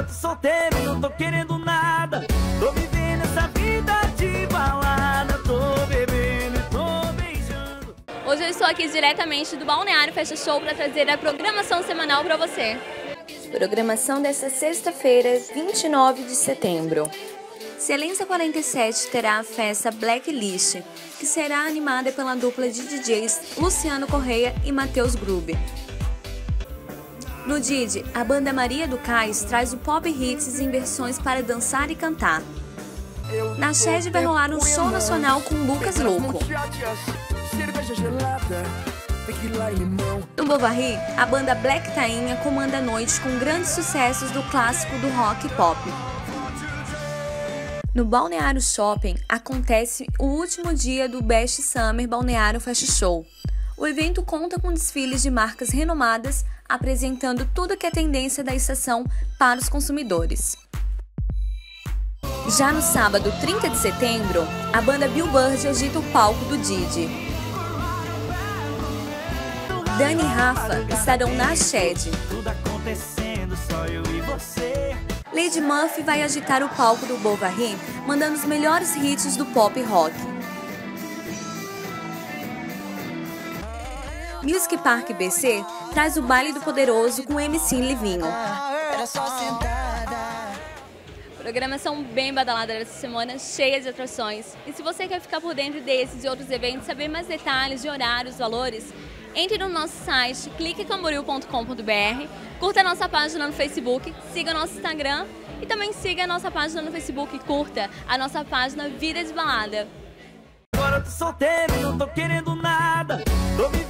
Agora tô solteiro, não tô querendo nada. Tô vivendo essa vida de balada. Tô bebendo e tô beijando. Hoje eu estou aqui diretamente do Balneário Fashion Show para trazer a programação semanal para você. Programação desta sexta-feira, 29 de setembro. Excelência 47 terá a festa Blacklist, que será animada pela dupla de DJs Luciano Correia e Matheus Grube. No DID, a banda Maria do Cais traz o pop hits em versões para dançar e cantar. Na Shed vai rolar um show nacional com Lucas Louco. No Bovary, a banda Black Tainha comanda a noite com grandes sucessos do clássico do rock e pop. No Balneário Shopping acontece o último dia do Best Summer Balneário Fashion Show. O evento conta com desfiles de marcas renomadas, apresentando tudo que é tendência da estação para os consumidores. Já no sábado, 30 de setembro, a banda Billboard agita o palco do DID. Dani e Rafa estarão na Shed. Lady Murphy vai agitar o palco do Bovary, mandando os melhores hits do pop rock. Music Park BC traz o baile do poderoso com MC Livinho. Programação bem badalada dessa semana, cheia de atrações. E se você quer ficar por dentro desses e outros eventos, saber mais detalhes de horários, valores, entre no nosso site cliquecamburil.com.br, curta a nossa página no Facebook, siga o nosso Instagram e também siga a nossa página no Facebook e curta a nossa página Vida de Balada. Agora tô solteiro, não tô querendo nada. Tô